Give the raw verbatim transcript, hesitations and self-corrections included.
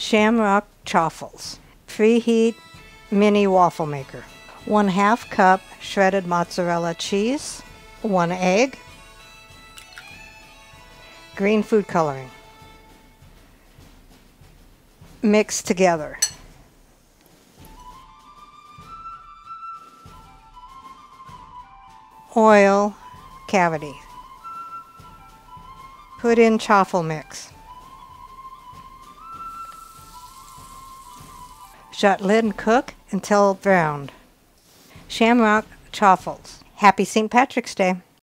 Shamrock Chaffles. Preheat mini waffle maker. One half cup shredded mozzarella cheese. One egg. Green food coloring. Mix together. Oil cavity. Put in chaffle mix. Shut lid and cook until browned. Shamrock Chaffles. Happy Saint Patrick's Day.